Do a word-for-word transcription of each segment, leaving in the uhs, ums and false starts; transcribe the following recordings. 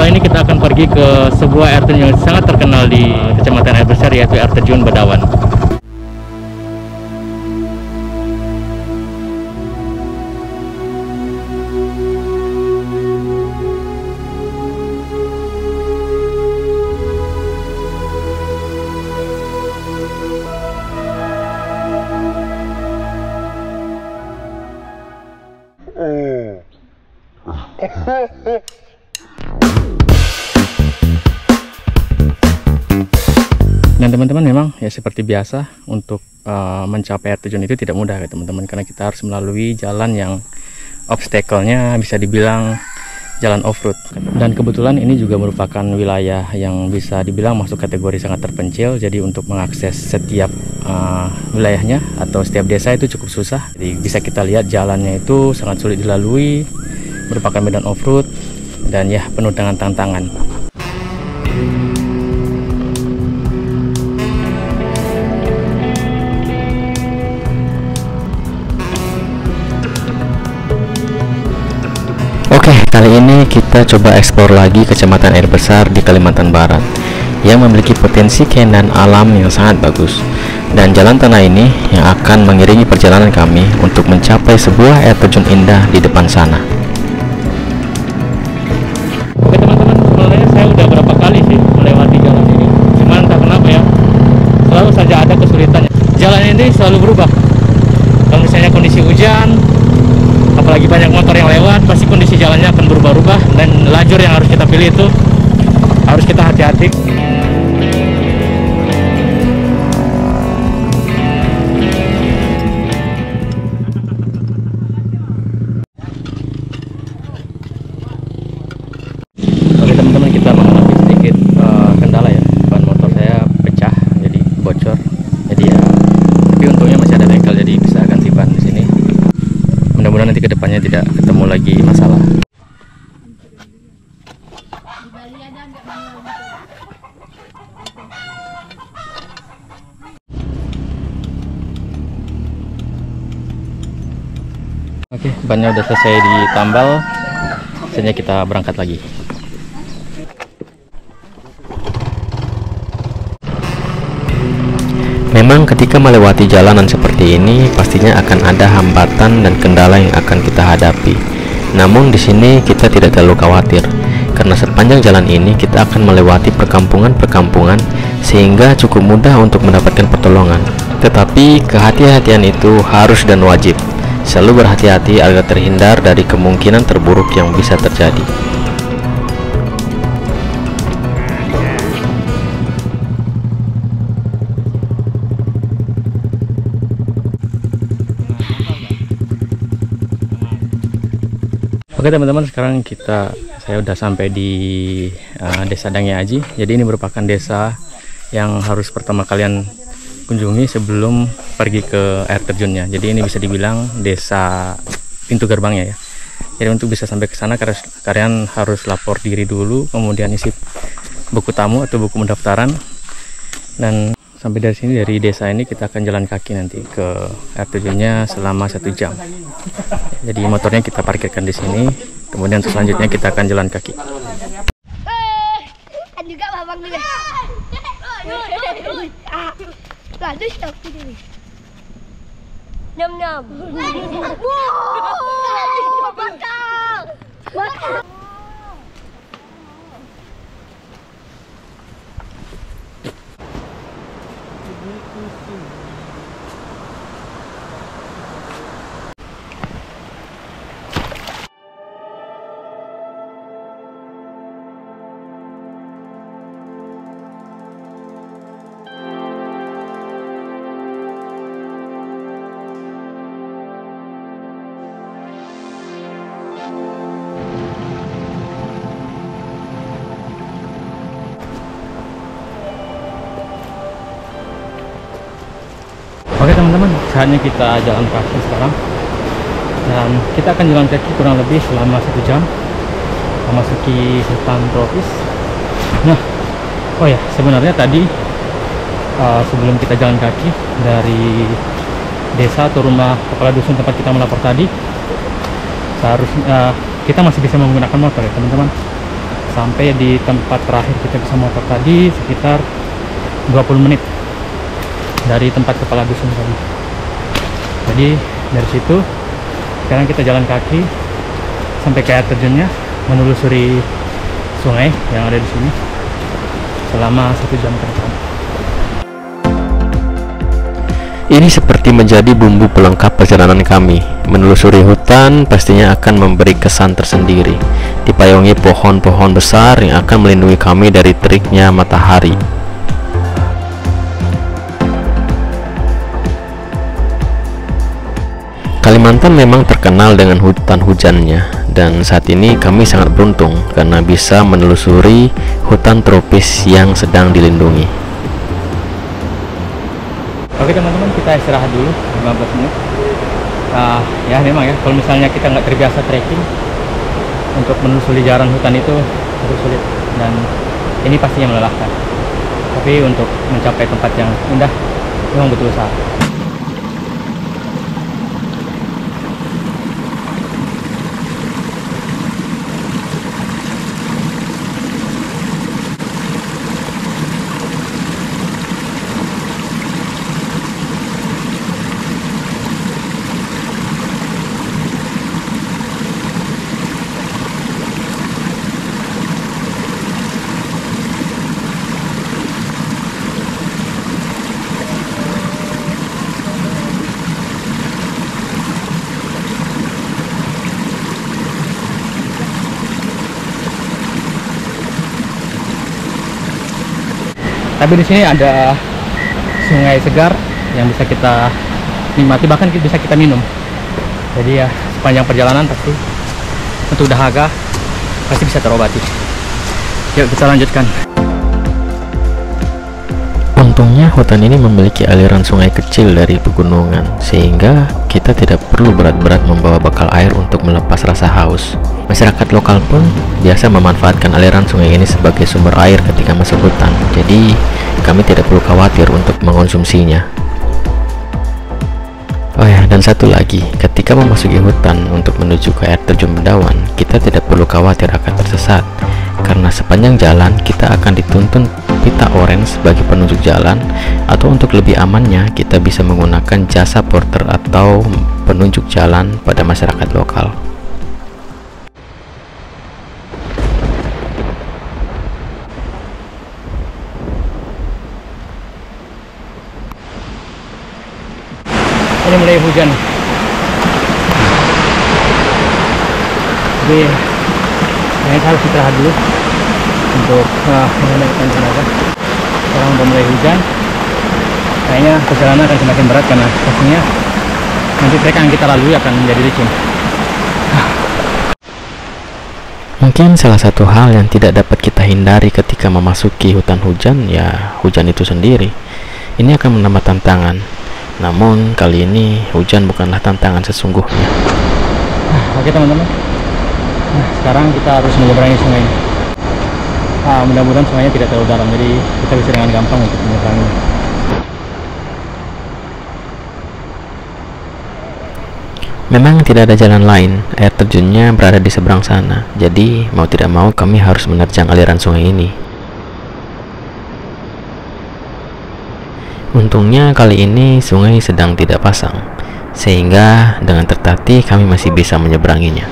Setelah ini kita akan pergi ke sebuah air terjun yang sangat terkenal di Kecamatan Air Besar, yaitu air terjun Bedawan. Dan teman-teman, memang ya seperti biasa untuk uh, mencapai air terjun itu tidak mudah ya teman-teman, karena kita harus melalui jalan yang obstacle-nya bisa dibilang jalan off-road. Dan kebetulan ini juga merupakan wilayah yang bisa dibilang masuk kategori sangat terpencil, jadi untuk mengakses setiap uh, wilayahnya atau setiap desa itu cukup susah. Jadi bisa kita lihat jalannya itu sangat sulit dilalui, merupakan medan off-road dan ya penuh dengan tantangan. Oke, kali ini kita coba eksplor lagi Kecamatan Air Besar di Kalimantan Barat yang memiliki potensi keindahan alam yang sangat bagus. Dan jalan tanah ini yang akan mengiringi perjalanan kami untuk mencapai sebuah air terjun indah di depan sana. Oke teman-teman, sebenarnya saya udah berapa kali sih melewati jalan ini, cuman entah kenapa ya selalu saja ada kesulitannya. Jalan ini selalu berubah. Kalau misalnya kondisi hujan, apalagi banyak motor yang lewat, pasti kondisi jalannya akan berubah-ubah, dan lajur yang harus kita pilih itu harus kita hati-hati. Oke teman-teman, kita mengalami sedikit uh, kendala ya, ban motor saya pecah, jadi bocor, jadi ya, tapi untungnya masih ada bengkel, jadi bisa ganti ban di sini. Mudah-mudahan nanti kedepannya tidak ketemu lagi masalah. Oke, bannya udah selesai ditambal, saatnya kita berangkat lagi. Memang ketika melewati jalanan seperti ini pastinya akan ada hambatan dan kendala yang akan kita hadapi. Namun di sini kita tidak terlalu khawatir, karena sepanjang jalan ini kita akan melewati perkampungan-perkampungan sehingga cukup mudah untuk mendapatkan pertolongan. Tetapi kehati-hatian itu harus dan wajib. Selalu berhati-hati agar terhindar dari kemungkinan terburuk yang bisa terjadi. Oke teman-teman, sekarang kita saya udah sampai di uh, Desa Dangyaji. Jadi ini merupakan desa yang harus pertama kalian kunjungi sebelum pergi ke air terjunnya. Jadi ini bisa dibilang desa pintu gerbangnya ya. Jadi untuk bisa sampai ke sana kalian harus lapor diri dulu, kemudian isi buku tamu atau buku pendaftaran. Dan sampai dari sini, dari desa ini kita akan jalan kaki nanti ke air terjunnya selama satu jam. Jadi motornya kita parkirkan di sini, kemudian selanjutnya kita akan jalan kaki. Juga babang dulu. Lalu stop dulu. Nyam nyam. Wow. Bakal. Bakal. Oke teman-teman, saatnya kita jalan kaki sekarang, dan kita akan jalan kaki kurang lebih selama satu jam memasuki hutan tropis. Nah, oh ya, sebenarnya tadi uh, sebelum kita jalan kaki dari desa atau rumah kepala dusun tempat kita melapor tadi, seharusnya uh, kita masih bisa menggunakan motor ya teman-teman. sampai di tempat terakhir kita bisa motor tadi sekitar dua puluh menit dari tempat kepala dusun tadi. Jadi dari situ sekarang kita jalan kaki sampai ke air terjunnya, menelusuri sungai yang ada di sini selama satu jam ke depan. Ini seperti menjadi bumbu pelengkap perjalanan kami. Menelusuri hutan pastinya akan memberi kesan tersendiri, dipayungi pohon-pohon besar yang akan melindungi kami dari teriknya matahari. Kalimantan memang terkenal dengan hutan hujannya, dan saat ini kami sangat beruntung karena bisa menelusuri hutan tropis yang sedang dilindungi. Oke teman-teman, kita istirahat dulu lima belas menit. Uh, ya memang ya, kalau misalnya kita nggak terbiasa trekking, untuk menelusuri jalan hutan itu cukup sulit dan ini pastinya melelahkan. Tapi untuk mencapai tempat yang indah memang butuh usaha. Tapi di sini ada sungai segar yang bisa kita nikmati, bahkan bisa kita minum. Jadi ya sepanjang perjalanan pasti untuk dahaga pasti bisa terobati. Yuk kita lanjutkan. Untungnya hutan ini memiliki aliran sungai kecil dari pegunungan, sehingga kita tidak perlu berat-berat membawa bekal air untuk melepas rasa haus. Masyarakat lokal pun biasa memanfaatkan aliran sungai ini sebagai sumber air ketika masuk hutan, jadi kami tidak perlu khawatir untuk mengonsumsinya. Oh ya, dan satu lagi, ketika memasuki hutan untuk menuju ke air terjun Bedawan, kita tidak perlu khawatir akan tersesat, karena sepanjang jalan kita akan dituntun pita orange sebagai penunjuk jalan, atau untuk lebih amannya kita bisa menggunakan jasa porter atau penunjuk jalan pada masyarakat lokal. Ini mulai hujan, jadi ini harus istirahat dulu untuk uh, mengendalikan tenaga. Sekarang udah mulai hujan, kayaknya perjalanan akan semakin berat karena pastinya nanti trek yang kita lalui akan menjadi licin. Mungkin salah satu hal yang tidak dapat kita hindari ketika memasuki hutan hujan, ya hujan itu sendiri. Ini akan menambah tantangan. Namun kali ini hujan bukanlah tantangan sesungguhnya. Oke teman-teman, nah sekarang kita harus menyeberangi sungai ini. Nah, mudah-mudahan sungainya tidak terlalu dalam, jadi kita bisa dengan gampang untuk menyeberangi. Memang tidak ada jalan lain, air terjunnya berada di seberang sana, jadi mau tidak mau kami harus menerjang aliran sungai ini. Untungnya kali ini sungai sedang tidak pasang, sehingga dengan tertatih kami masih bisa menyeberanginya.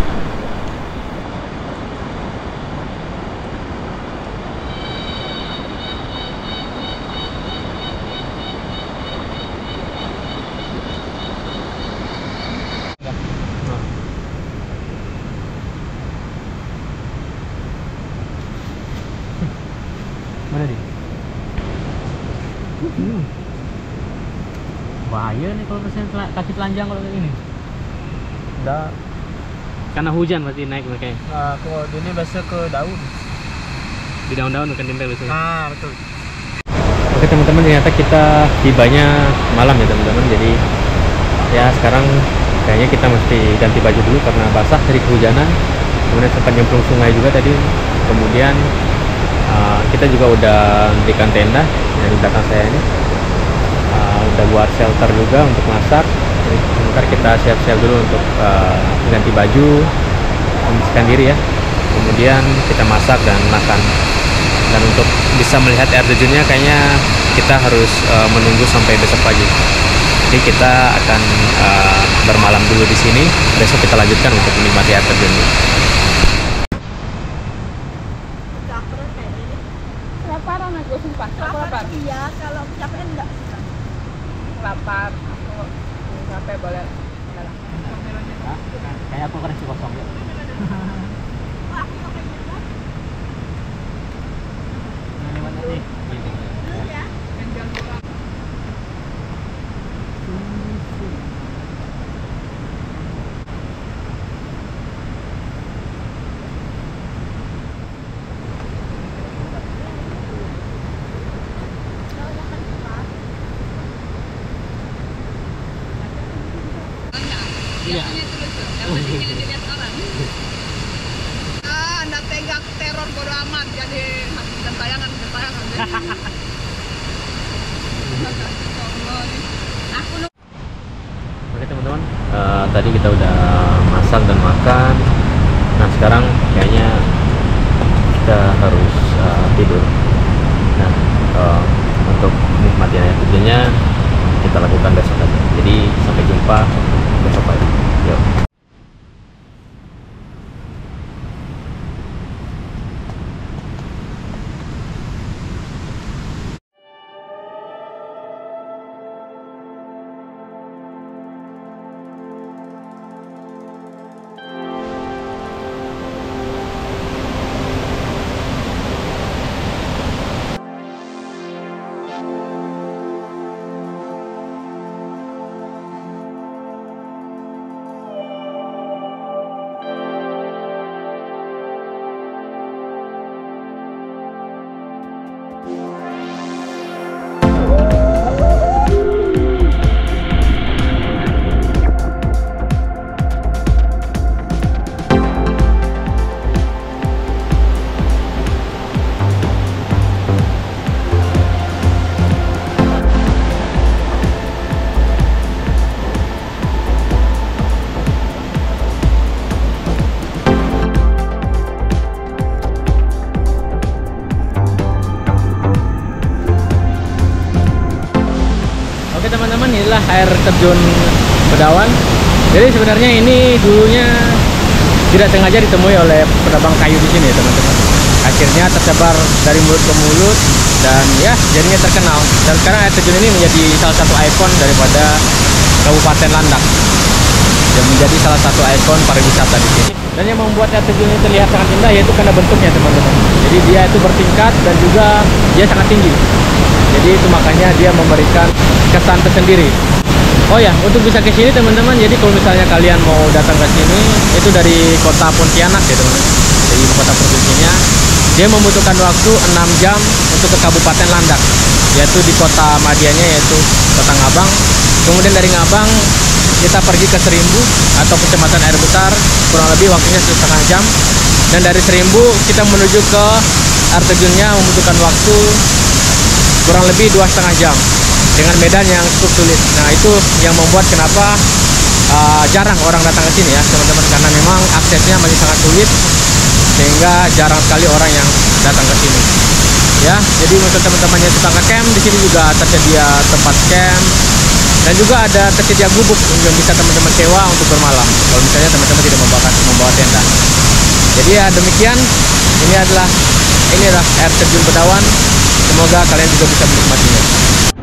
Mana dia? Hmm. Bahaya nih kalau misalnya kaki telanjang kalau kayak gini. Udah. Karena hujan berarti naik makanya. Nah, kalau ini biasa ke daun. Di daun-daun akan nempel biasanya. Ah, betul. Oke teman-teman, ternyata kita tibanya malam ya teman-teman. Jadi ya sekarang kayaknya kita mesti ganti baju dulu karena basah dari kehujanan. Kemudian sempat nyemplung sungai juga tadi. Kemudian uh, kita juga udah mendirikan tenda yang di belakang saya ini. Uh, udah buat shelter juga untuk masak. Jadi sebentar kita siap-siap dulu untuk uh, ganti baju, membersihkan diri ya. kemudian kita masak dan makan. Dan untuk bisa melihat air terjunnya kayaknya kita harus uh, menunggu sampai besok pagi. Jadi kita akan uh, bermalam dulu di sini. Besok kita lanjutkan untuk menikmati air terjunnya. Kelaparan aku sumpah. Lapar. Iya, kalau capek enggak. Lapar. Aku capek boleh. Kayak aku kasih kosong ya. Iya. Ah, anda tegak teror bodo amat jadi dan tayangan tayangan. Oke teman-teman, uh, tadi kita udah masak dan makan. Nah sekarang kayaknya kita harus uh, tidur. Nah uh, untuk nikmati air terjunnya kita lakukan besok aja. Jadi sampai jumpa besok pagi. Yuk. Oke teman-teman, inilah air terjun Bedawan. Jadi sebenarnya ini dulunya tidak sengaja ditemui oleh penebang kayu di sini ya teman-teman. Akhirnya tersebar dari mulut ke mulut dan ya jadinya terkenal. Dan sekarang air terjun ini menjadi salah satu ikon daripada Kabupaten Landak. Dan menjadi salah satu ikon pariwisata di sini. Dan yang membuat air terjun ini terlihat sangat indah yaitu karena bentuknya teman-teman. Jadi dia itu bertingkat dan juga dia sangat tinggi. Jadi itu makanya dia memberikan kesan tersendiri. Oh ya, untuk bisa ke sini teman-teman, jadi kalau misalnya kalian mau datang ke sini itu dari kota Pontianak ya teman-teman. Dari kota provinsinya, dia membutuhkan waktu enam jam untuk ke Kabupaten Landak, yaitu di kota Madianya yaitu Kota Ngabang. Kemudian dari Ngabang kita pergi ke Serimbu atau Kecamatan Air Besar, kurang lebih waktunya satu setengah jam. Dan dari Serimbu kita menuju ke air terjunnya membutuhkan waktu kurang lebih dua setengah jam dengan medan yang cukup sulit. Nah itu yang membuat kenapa uh, jarang orang datang ke sini ya teman-teman, karena memang aksesnya masih sangat sulit sehingga jarang sekali orang yang datang ke sini. Ya, jadi untuk teman-teman yang suka nge-camp di sini juga tersedia tempat camp dan juga ada tersedia gubuk yang bisa teman-teman sewa untuk bermalam. Kalau misalnya teman-teman tidak membawa membawa tenda. Jadi ya demikian, ini adalah ini adalah air terjun Bedawan. Semoga kalian juga bisa menikmatinya.